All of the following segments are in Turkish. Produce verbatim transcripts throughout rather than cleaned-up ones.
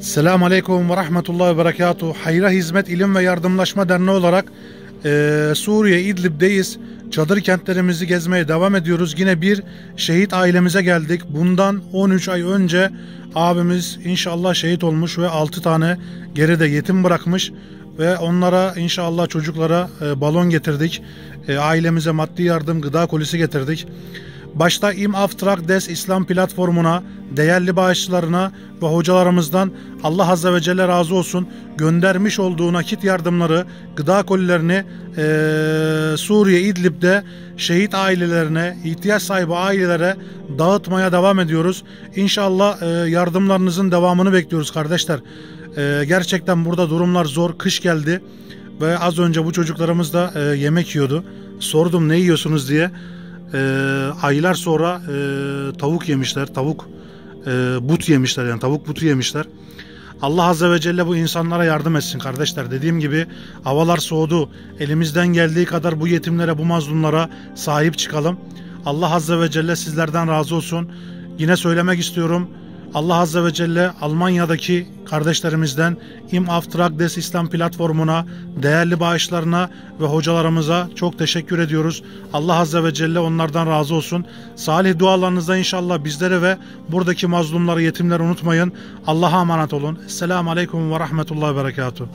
Selamun Aleyküm ve Rahmetullahi ve Berekatuhu. Hayra Hizmet İlim ve Yardımlaşma Derneği olarak e, Suriye İdlib'deyiz. Çadır kentlerimizi gezmeye devam ediyoruz. Yine bir şehit ailemize geldik. Bundan on üç ay önce abimiz inşallah şehit olmuş ve altı tane geride yetim bırakmış. Ve onlara inşallah çocuklara e, balon getirdik. E, ailemize maddi yardım, gıda kolisi getirdik. Başta İm Aftrak Des İslam platformuna, değerli bağışçılarına ve hocalarımızdan Allah Azze ve Celle razı olsun, göndermiş olduğu nakit yardımları, gıda kolilerini e, Suriye İdlib'de şehit ailelerine, ihtiyaç sahibi ailelere dağıtmaya devam ediyoruz. İnşallah e, yardımlarınızın devamını bekliyoruz kardeşler. E, gerçekten burada durumlar zor, kış geldi ve az önce bu çocuklarımız da e, yemek yiyordu. Sordum ne yiyorsunuz diye. E, aylar sonra e, tavuk yemişler, tavuk e, but yemişler, yani tavuk butu yemişler. Allah Azze ve Celle bu insanlara yardım etsin kardeşler. Dediğim gibi havalar soğudu. Elimizden geldiği kadar bu yetimlere, bu mazlumlara sahip çıkalım. Allah Azze ve Celle sizlerden razı olsun. Yine söylemek istiyorum. Allah Azze ve Celle Almanya'daki kardeşlerimizden İm Aftrak Des İslam platformuna, değerli bağışlarına ve hocalarımıza çok teşekkür ediyoruz. Allah Azze ve Celle onlardan razı olsun. Salih dualarınızda inşallah bizleri ve buradaki mazlumları, yetimleri unutmayın. Allah'a emanet olun. Esselamu Aleyküm ve Rahmetullahi ve Berekatuhu.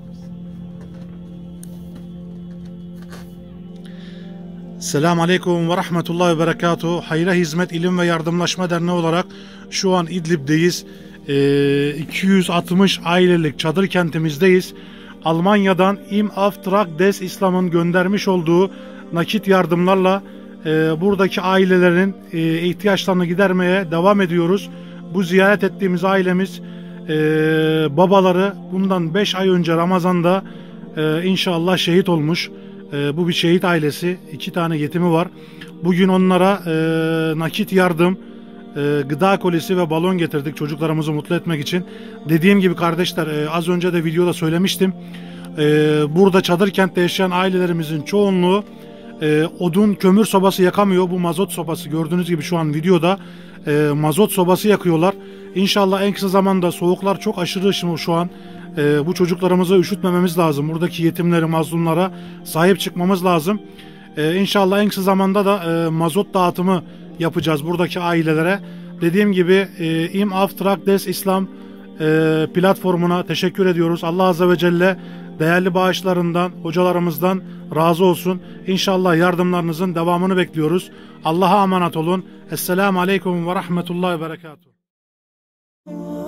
Selamun Aleyküm ve Rahmetullahi ve Berekatuhu. Hayra Hizmet İlim ve Yardımlaşma Derneği olarak şu an İdlib'deyiz. Ee, iki yüz altmış ailelik çadır kentimizdeyiz. Almanya'dan İm Aftrak Des İslam'ın göndermiş olduğu nakit yardımlarla e, buradaki ailelerin e, ihtiyaçlarını gidermeye devam ediyoruz. Bu ziyaret ettiğimiz ailemiz e, babaları bundan beş ay önce Ramazan'da e, inşallah şehit olmuş. E, bu bir şehit ailesi. iki tane yetimi var. Bugün onlara e, nakit yardım, e, gıda kolisi ve balon getirdik çocuklarımızı mutlu etmek için. Dediğim gibi kardeşler, e, az önce de videoda söylemiştim. E, burada çadır kentte yaşayan ailelerimizin çoğunluğu e, odun, kömür sobası yakamıyor. Bu mazot sobası, gördüğünüz gibi şu an videoda e, mazot sobası yakıyorlar. İnşallah en kısa zamanda, soğuklar çok aşırı şu an. Ee, bu çocuklarımızı üşütmememiz lazım. Buradaki yetimleri, mazlumlara sahip çıkmamız lazım. Ee, İnşallah en kısa zamanda da e, mazot dağıtımı yapacağız buradaki ailelere. Dediğim gibi e, İm Aftrak Des İslam e, platformuna teşekkür ediyoruz. Allah Azze ve Celle değerli bağışlarından, hocalarımızdan razı olsun. İnşallah yardımlarınızın devamını bekliyoruz. Allah'a emanet olun. Esselamu Aleyküm ve Rahmetullahi ve Berekatuhu.